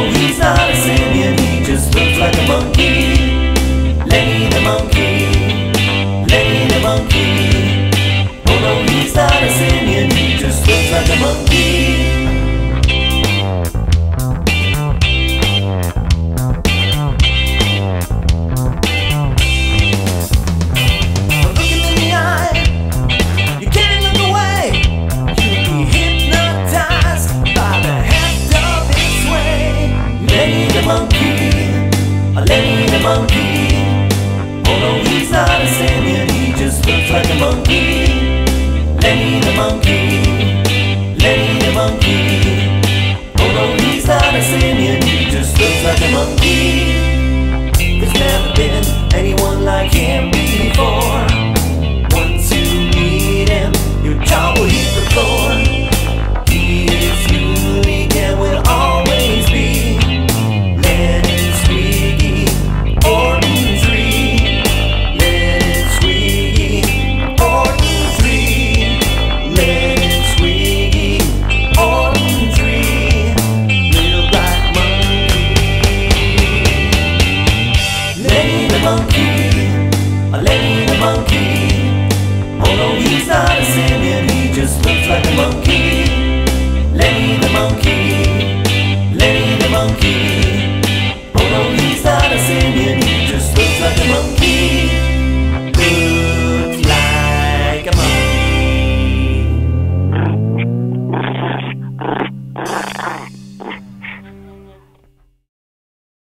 he's not a simian, he just looks like a monkey. Lenny the monkey, Lenny the monkey. Oh no, he's not a simian, he just looks like a monkey. Looking in the eye, you can't look away. You'll be hypnotized by the heft of his sway. Lenny the monkey, Lenny the monkey. Oh no, he's not a simian, he just looks like a monkey. Lenny the monkey.